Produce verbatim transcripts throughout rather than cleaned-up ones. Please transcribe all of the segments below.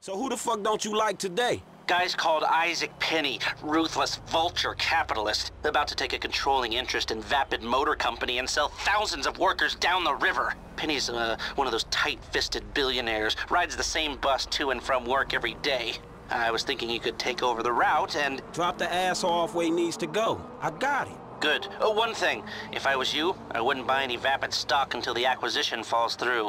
So who the fuck don't you like today? Guy's called Isaac Penny, ruthless vulture capitalist, about to take a controlling interest in Vapid Motor Company and sell thousands of workers down the river. Penny's uh, one of those tight-fisted billionaires, rides the same bus to and from work every day. I was thinking you could take over the route and... Drop the ass off where he needs to go. I got it. Good. Oh, one thing. If I was you, I wouldn't buy any Vapid stock until the acquisition falls through.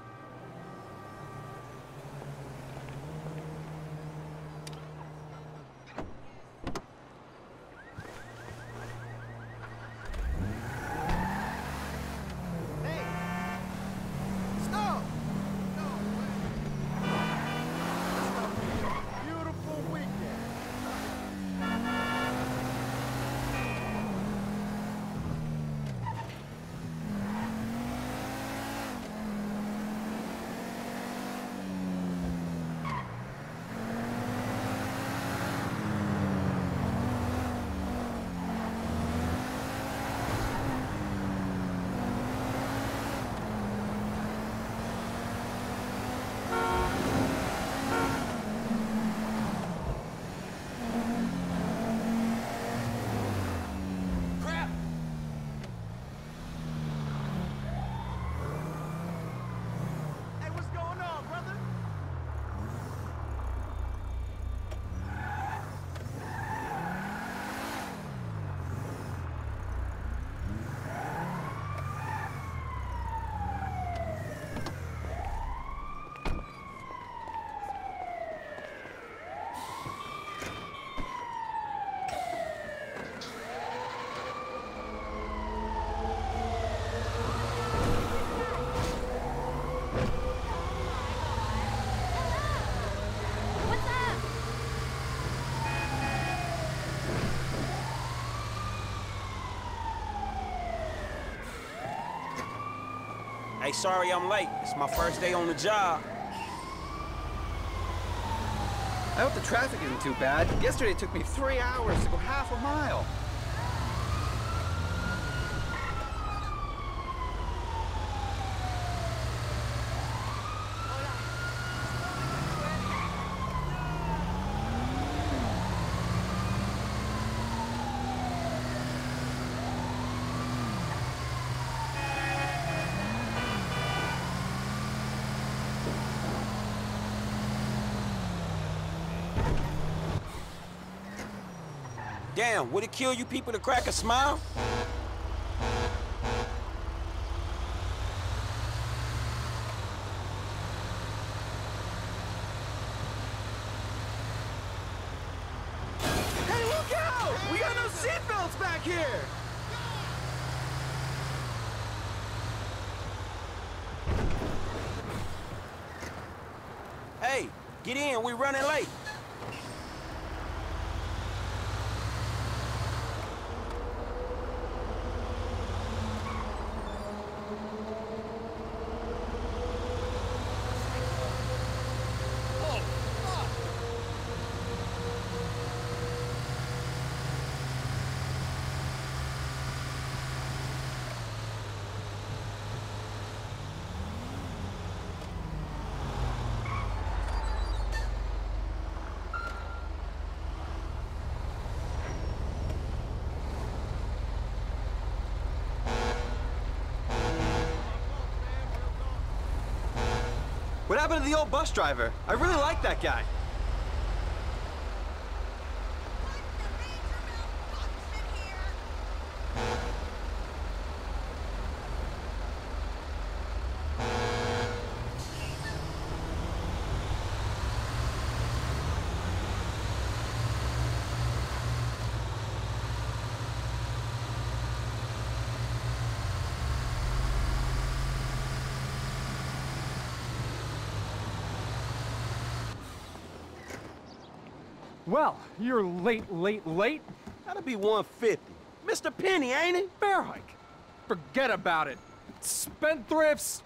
Hey, sorry I'm late. It's my first day on the job. I hope the traffic isn't too bad. Yesterday it took me three hours to go half a mile. Damn, would it kill you people to crack a smile? Hey, look out! We got no seatbelts back here! Hey, get in, we running late. What happened to the old bus driver? I really like that guy. Well, you're late, late, late. That'll be one fifty. Mister Penny, ain't it? Bear hike. Forget about it. Spendthrifts.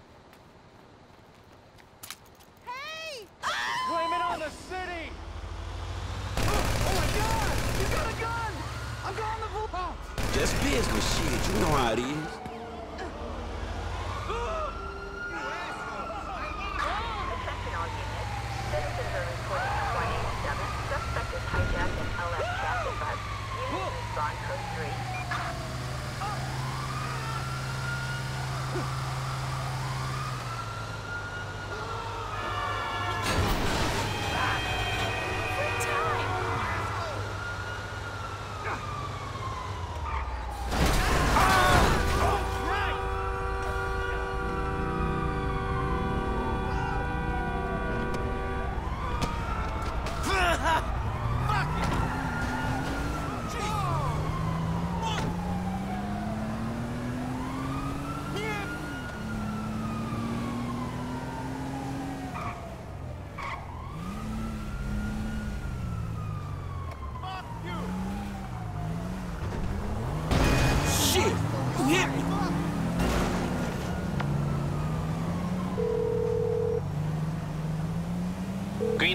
Hey! Blame it on the city. Oh my God! You got a gun! I'm calling the police! Oh. Just business shit, you know how it is. Attention all units. Citizens are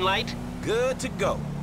Green light? Good to go.